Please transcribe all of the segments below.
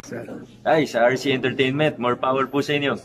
Ay, sa RC Entertainment, more power po sa inyo.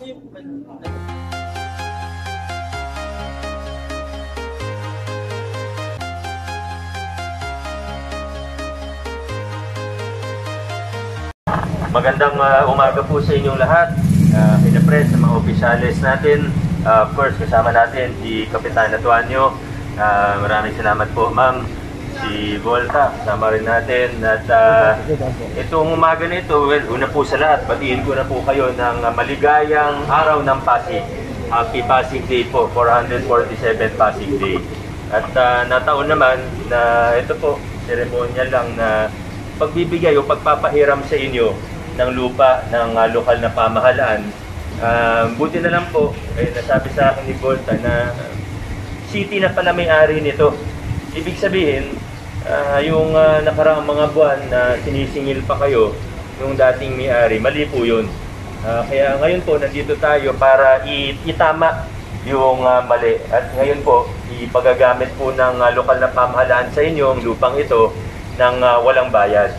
Magandang umaga po sa inyong lahat, pinapres sa mga opisyales natin. Of course, kasama natin si Kapitan Atuanyo. Maraming salamat po, ma'am. Si Volta, kasama rin natin. At itong umaga na ito, well, una po sa lahat, batiin ko na po kayo ng maligayang araw ng Pasig. Happy Pasig Day po, 447 Pasig Day. At nataon naman na ito po, seremonyal lang na pagbibigay o pagpapahiram sa inyo ng lupa ng lokal na pamahalaan. Buti na lang po, nasabi sa akin ni Volta na city na pala may-ari nito. Ibig sabihin, yung nakaraang mga buwan na sinisingil pa kayo yung dating may-ari, mali po yun. Kaya ngayon po, nandito tayo para itama yung mali. At ngayon po, ipagagamit po ng lokal na pamahalaan sa inyo ang lupang ito ng walang bayad.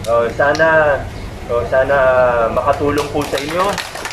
Sana makatulong po sa inyo.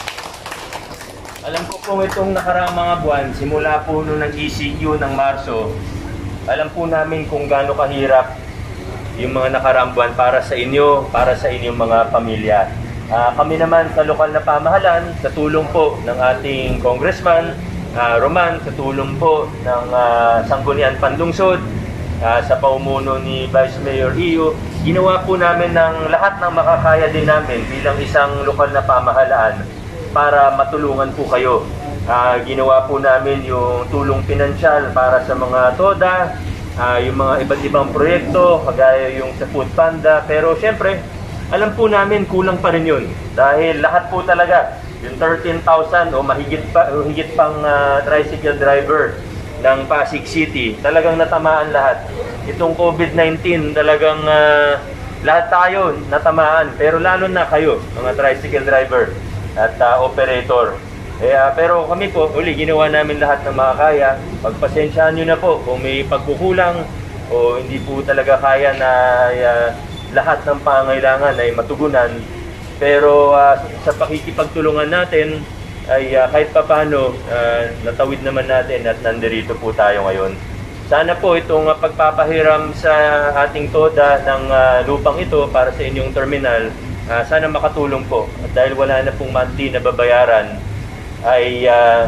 Alam ko po itong nakaraang mga buwan, simula po nung nag-ECQ ng Marso, alam po namin kung gaano kahirap yung mga nakaraang buwan para sa inyo, para sa inyong mga pamilya. Kami naman sa lokal na pamahalaan, sa tulong po ng ating Congressman Roman, sa tulong po ng Sangguniang Panlungsod, sa paumuno ni Vice Mayor Iyo, ginawa po namin ng lahat ng makakaya din namin bilang isang lokal na pamahalaan para matulungan po kayo. Ginawa po namin yung tulong pinansyal para sa mga TODA, yung mga iba't ibang proyekto, kagaya yung sa Food Panda. Pero syempre, alam po namin kulang pa rin yun. Dahil lahat po talaga, yung 13,000 o higit pang tricycle driver ng Pasig City, talagang natamaan lahat. Itong COVID-19, talagang lahat tayo natamaan, pero lalo na kayo, mga tricycle driver at operator. Pero kami po, uli, ginawa namin lahat ng makakaya. Pagpasensyahan nyo na po kung may pagkukulang o hindi po talaga kaya na lahat ng pangailangan ay matugunan. Pero sa pakikipagtulungan natin, ay kahit papano natawid naman natin at nandirito po tayo ngayon. Sana po itong pagpapahiram sa ating TODA ng lupang ito para sa inyong terminal, sana makatulong po. At dahil wala na pong monthly na babayaran, ay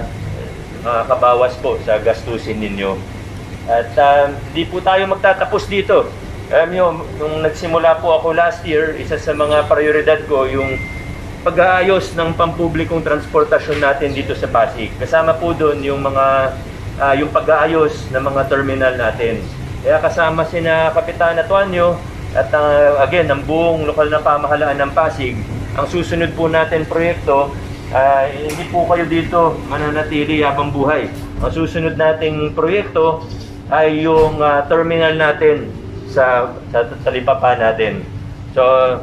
kabawas po sa gastusin ninyo. At di po tayo magtatapos dito. Alam nyo, nung nagsimula po ako last year, isa sa mga prioridad ko yung pag-aayos ng pampublikong transportasyon natin dito sa Pasig. Kasama po doon yung mga yung pag-aayos ng mga terminal natin. Kaya kasama sina Kapitan Atuanyo at again ang buong lokal na pamahalaan ng Pasig. Ang susunod po natin proyekto, hindi po kayo dito mananatili habang buhay. Ang susunod nating proyekto ay yung terminal natin sa talipapa natin. So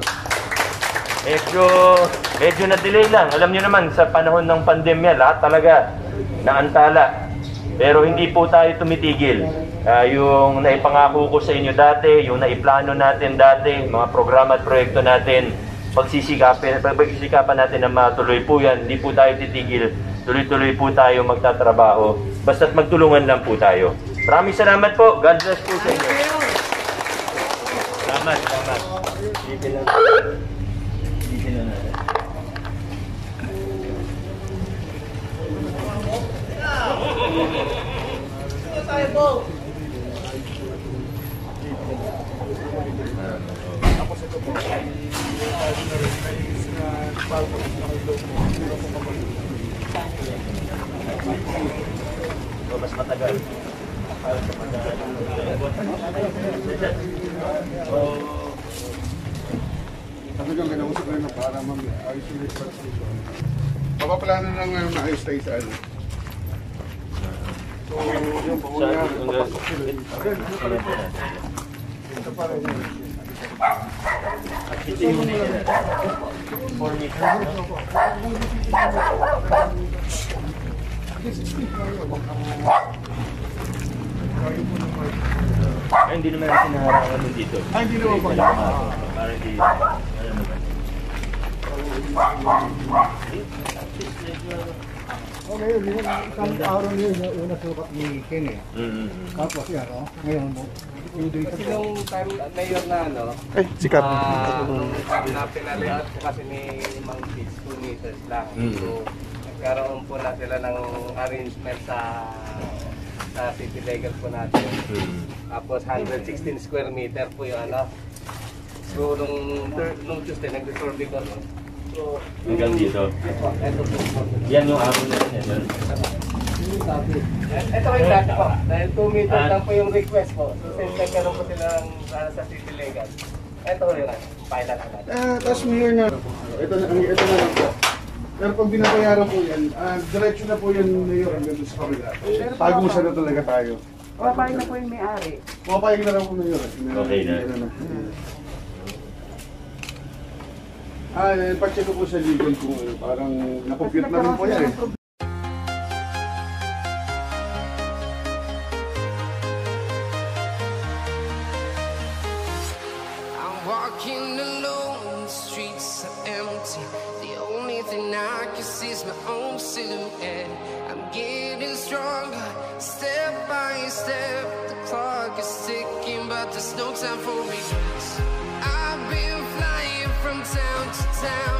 medyo na-delay lang. Alam niyo naman, sa panahon ng pandemya, lahat talaga naantala. Pero hindi po tayo tumitigil. Yung naipangako ko sa inyo dati, yung naiplano natin dati, mga programa at proyekto natin, pagsisikapan natin na matuloy po yan. Hindi po tayo titigil. Tuloy-tuloy po tayo magtatrabaho. Basta't magtulungan lang po tayo. Maraming salamat po. God bless po sa inyo. Salamat. Dito lang. Mas matagal. Talagang kinausap na yun para ayos yung dispatch station. Papaplano na ngayon na ayos tayo sa ano. So, yung pangunahan, papasok sila. Ito pa rin yun. Ito yung 4 meters. Ay, hindi naman natin naharangan dito. Ay, hindi naman pa. Para hindi, ano naman. Okay, yun, isang araw yun, yung una sukat ni Ken eh. Tapos yan, ngayon, yung dito Kasi nung time mayor na Ay, sikat. nung time na pinalayout po kasi ni Mang Kids, 2 meters lang. So, nagkaroon po na sila ng arrangement sa city legal po natin. Tapos 116 square meter po yung So, nung Tuesday, nag-resolve ko. So, Hanggang dito. ito po. Yan yung araw na yan. Ito yung dati po. Dahil 2 meters lang po yung request po. So, since nagkaroon po sila sa city legal. Ito yung pilot agad. Tapos mayor na, ito na lang po. Pero pag binabayaran po yan, diretso na po yan mayor hanggang sa kabila. Pag-usa na talaga tayo. Papayag na po yung may-ari. Pumapayag na lang po mayor. Okay na. Pacheck ko po sa legal kung parang nakompute na rin po yan eh. Walking alone, the streets are empty. The only thing I can see is my own silhouette. I'm getting stronger, step by step. The clock is ticking, but there's no time for regrets. I've been flying from town to town.